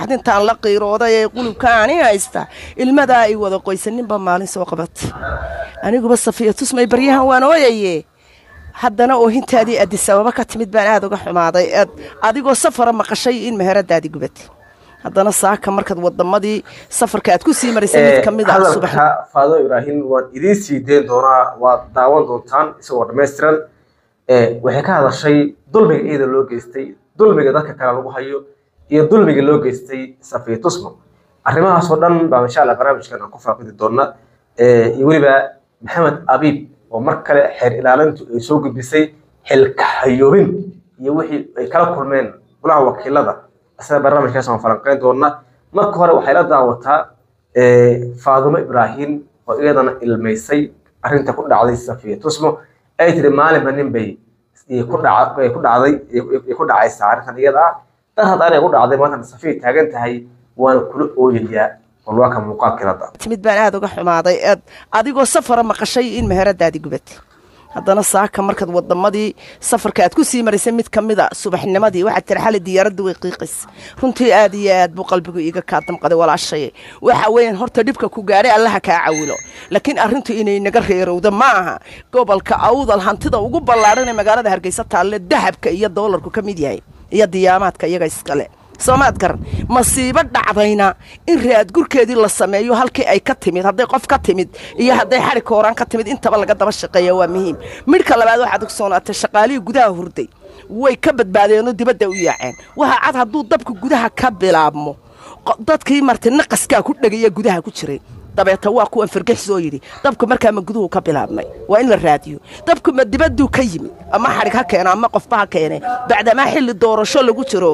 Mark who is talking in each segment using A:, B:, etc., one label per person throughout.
A: naxdintaan la qiirooday ee qulubkaani haysta ilmadaa ay wada qoysaninba maalin soo qabat aniguba Safiya Tusmay baryahan waan ooyaye haddana oohintaadii Addis Ababa ka timid baan aad uga xumaaday adigoo safar maqashay in meheradaadi gubatay haddana saaka markaad wadamadii safarka aad ku sii marisay mid kamid ah subax
B: Faado Ibrahim waan idin sii deen doonaa waa daawan doontaan isagoo dhameystiran waxay ka hadashay dulmiga iyada loo geystay dulmiga dadka kale lagu hayo iyo dulmiga loo geystay Safiya Tusmo arrimahaas oo dhan baa insha Allah barnaamijkan aan ku faaqidi doona iyo waliba Maxamed Abiib oo mar kale xeer ilaalintu ay soo gudbisay xilka hayoobin iyo wixii ay kala kulmeen golaha wakiilada asal barnaamijkaas aan falanqeyn doona marka hore waxay la daawataa Faadimo Ibrahim oo iyadana ilmeysay arrinta ku dhacday Safiya Tusmo ay tiri maalin banin bay ku dhacay saartan iyada tan hadana ku dhacday maanta Safiya taagan tahay waan kula ooyaya والله كان مقال كذا
A: تمد بان aad uga xumaaday adigoo safar maqashay in meheradaadi gubatay haddana saaka markaad wadamadii safarka aad ku sii marisay mid kamida subaxnimadii waxa tirxal diyaaradu way qiiqis runtii aad iyo aad buu qalbigu iga ka damqaday walaashay waxa weeyaan horta dhibka ku gaaray Allah ka caawilo laakiin arrintu inay naga reerowda maaha gobolka awdal hantida ugu ballaaran ee magaalada Hargeysa taale dahabka iyo doolarku kamid yahay iyo diyaamaadka iyaga iskale Soomaad garan masiibo dhacdayna in raad gurkeedii la sameeyo halkii ay ka timid haday qof ka timid iyo haday xari kooraan ka timid intaba laga daba shaqeeyo waa muhiim midka labaad waxa dugsoonatay shaqaalihi gudaha hurday way ka badbaadeen oo dibadda u yaaceen waxa cad haduu dabku gudaha ka bilaabmo dadkii martay naqaska ku dhagaya gudaha ku jiray dabeeta waa ku anfargax soo yiri dabku markaa ma guduhu ka bilaabmay waa in la raadiyo dabku ma dibaddu ka yimid ama xarig ha keenaa ama qof baa keenay bacda ma xilli doorasho lagu jiro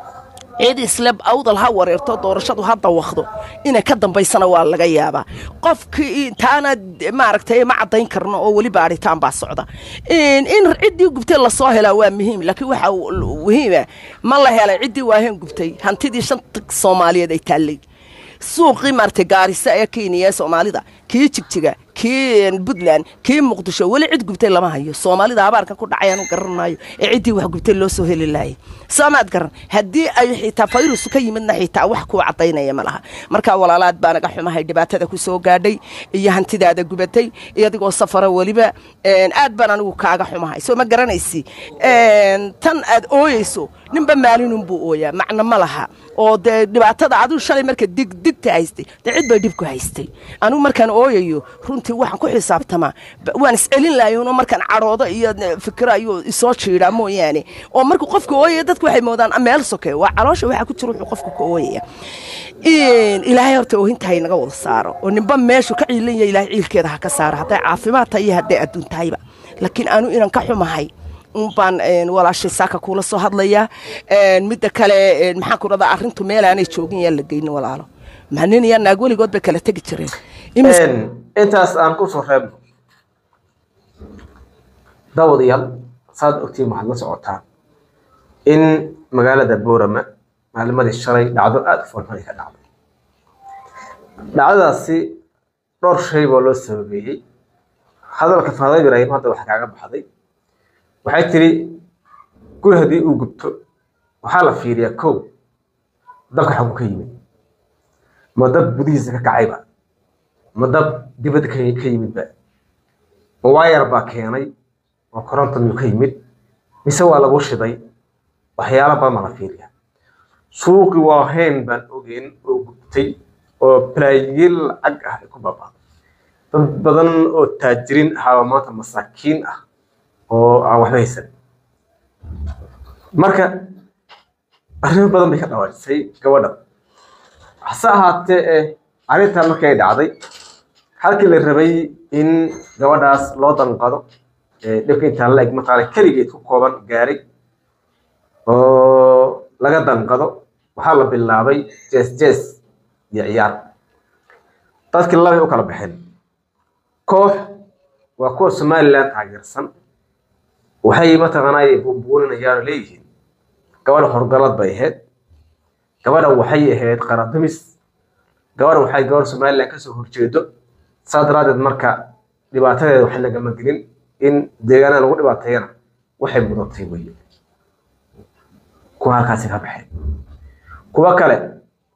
A: عيد إسلام أوضل هاور يرتضى ورشاد وهذا وخذه إن كدم بيسنا ولا جيابة قف تانا ما عرفت ما عطين كرنا أولي بعد تام بالصعدة إن عدي وقبت الله صاهلة ومهم لكن وهي ما الله هلا عدي وهم قبتي هنتدي شنطة صومالية دي تلي سوقي مرتجاري ساكينية صومالي ده كي تجتجا كي بدلان كي مقدشة ولا عد قبت الله ما هي صومالي ده عبارة كل عيان وقرنايو عدي وقبت الله سهل الله سامد قرن هدي أي حتى فيروس كي من حتى وحكوا عطينا يا ملها مركا ولا لاد بنا قحنا هاي دبعت هذا كسو قادي يهنتي ده قبتي يدي السفر ولبا أد بنا نوكا قحنا هاي سو ما قرن يسي تن أد أويسو نبى مالين نبو أويا معنا ملها أو دبعت هذا عدو شالي مركا دق تعيستي تعد بيدبكو عيستي أنا مركان أويو runtii waxaan ku xisaabtama waan is'elin laayeen markaan caroodo iyo fikra iyo isoo jiira mooyaane oo markuu qofku ooyay dadku waxay moodaan meel sokay waa caloosha waxa ku jiro qofku ku ooyay ilaahay horta oo intaay naga wada saaro oo ninba meeshu ka ciilan ilaahay ciilkeeda ha ka saaro haday caafimaad tahay haday adduuntayba laakiin aanu inaan ka xumahay baan walaashay saaka kula soo hadlaya midda kale maxaa ku radaa arrintu meel aanay joogin yaa la geeyno walaalo maanina yaa naag waligood ba kala tagi jireen
B: intaas aan ku soo reebno dawadayaal saad ogtiin waxaad la socotaa in magaalada Boorama maalmadii shalay dhacdo aad u foolxun ka dhacday dhacdadaasi dhowr shay baa loo sababeeyay hadalka Faado Ibrahim hadda wax kaaga baxday waxay tiri guri hadii uu gubto waxa la fiiriyaa koow dabka xagu ka yimid madab budiisa ka kacayba madab dibadda ka yimid ba wayar ba keenay oo koronto ka yimid mise waa lagu shiday waxyaalo badan ma la fiiriyaa suuqi waa heen baan ogeyn oo gubtay oo plaayil ag ah ku babaa dad badan oo taajiriin ah maanta masaakiin ah oo aan wax haysan marka arrimo badan bay ka dhawaysay gabadha hasaahate arinta markay dhacday halkii la rabay in gabadhaas loo danqado dhibka inta la eg markaa kaligeed ku kooban gaaray oo laga danqado waxa la bilaabay jees iyo ciyaar dadkii laba u kala baxeen koox waa koox Soomaaliland taageersan waxay mataqaanay buubuulinayaan leeyihiin gabadha horgalad bay ahayd gabadha waxay ahayd qaradamis gabadha waxay gabar Soomaaliland ka soo horjeedo saadaradeed marka dhibaatadeeda wax laga magelin in deegaanada lagu dhibaateeyana waxay mudatay weeye ku halkaas ka baxay kuwa kale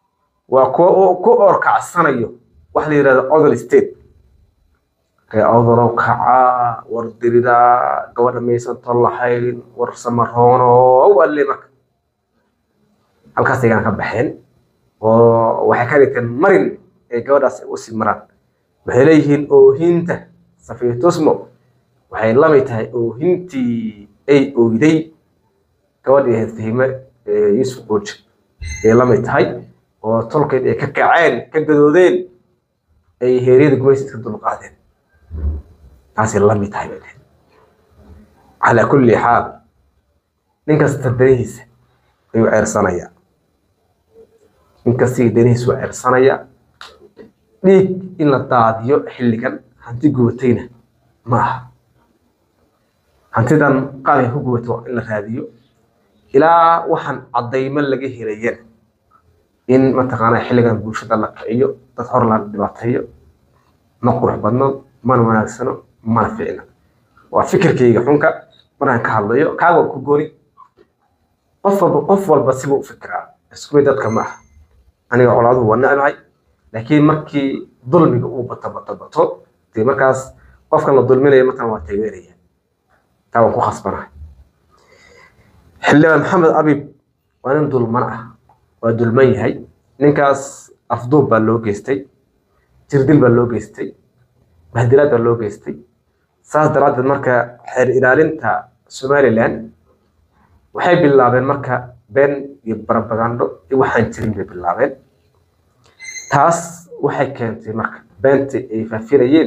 B: وكو أركع السنة واحد يرى أوضل ستيت أوضل كعا وردريدا قوانا ميسان طلحين ورسمرهونو وقال لي مك halkaas ayaan ka baxeen oo waxa kale tan marin ee gabadhaas u simran waxay leeyihiin oohinta Safiitusmo waxay la mid tahay oohintii ay ooyday gabadhii Hafihime Yusuf Qooj ay la mid tahay oo tolkeed ay ka kaceen ka gadoodeen ay heeriyada gumaysiga dul qaadeen taasi la mid tahay ala kulli haal ninkaas tadariisa ayuu ceersanaya inkastoo daniis waa ersanaya dhiig in la daadiyo xilligan hanti gubatayna ma aha hantidan qaali ku gubato in la raadiyo ilaa waxaan cadaymo laga helayeen in mataqaanaa xilligan bulshada la kiciyo dad hor la dhibaateeyo ma qurux badno mana wanaagsano mana fiicna waa fikirkayga xunka markaan ka hadlayo kaaga ku gooni qof walba sibuu u fikiraa isku mid dadka ma aha aniga colaadu waa nacay laakiin markii dulmiga uu bato tii markaas qofkan la dulminayo markan waa taageeraya taa waan ku khasbanahay xildhibaan maxamed abib waa nin dulman ah waa dulman yahay ninkaas afduub baa loo geystay jirdil baa loo geystay bahdilaad baa loo geystay saas daraadeed marka xeer ilaalinta Somaliland waxay bilaabeen marka been iyo propaganda iyo waxaan jirin bay bilaabeen taas waxay keentay marka beenta ay faafirayeen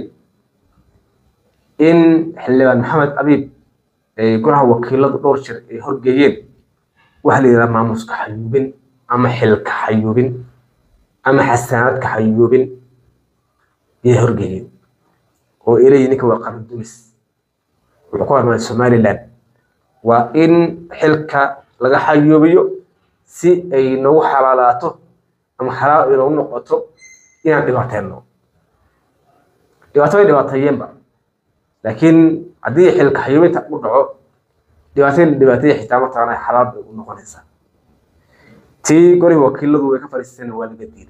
B: in xildhibaan maxamed abib ay golaha wakiilada dhowr jir ay horgeeyeen waxa la yiraahdaa maamuska xayuubin ama xilka xayuubin ama xasaanadka xayuubin ay horgeeyeen oo ilaahay ninka waa qaran dumis wuxuu ku hormaray Somaliland waa in xilka laga xayuubiyo si ay nagu xalaalaato ama xalaal inuu noqoto inaan dhibaateeno dhibaatayeenba laakiin haddii xilka xayuubinta u dhaco dhibaatay xitaa ma taanay xalaal bay u noqonaysaa tii gori wakiiladu way ka fariisteen waa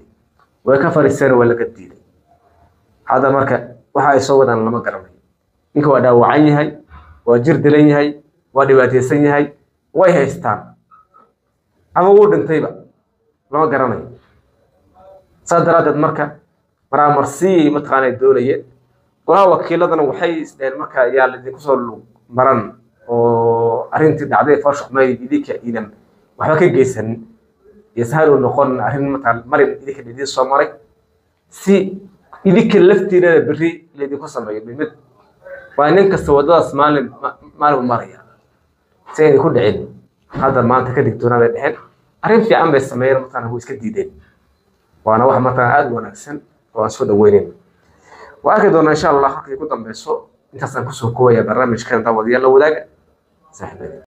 B: laga diiday hada marka waxa ay soo wadaan lama garanayo ninka waa dhaawacan yahay waa jir dilan yahay waa dhibaataysan yahay way haystaan ama uu dhintayba lama garanayo sadaraadeed marka maraamarsi mataqaanay doonayeen golaha wakiiladana waxay isdeen marka yaa la idinku soo maran oo arrintii dhacday faashxumay idinka iidan waxba ka geysan yasahal u noqon arrin matal marin idinka dhidii soo maray si idinka laftiina bari idinku sameeyo mid waa nin kasta wadadaas maalin maraya سين يكون عين هذا ما أنت كذي تقول هذا الحين أعرف في عم بالسمير مثلا هو يسكت جديد وأنا واحد مثلا عاد ونكسن وأسود وينين وأكيد إن شاء الله حقيقة يكون بسوء أنت أصلا كسوق كوية برنامج كان ده ودي الله وذاك سهل